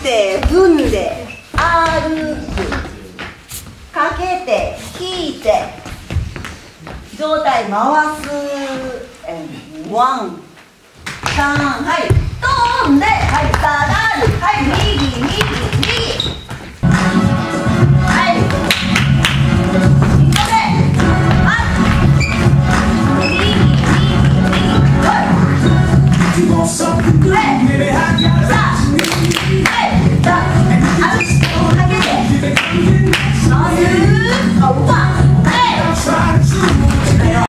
て踏んで歩く、かけて引いて上体回す、ワンターン、はい飛んで、はい下がる、はい右右右、はいそれあ右右右、はい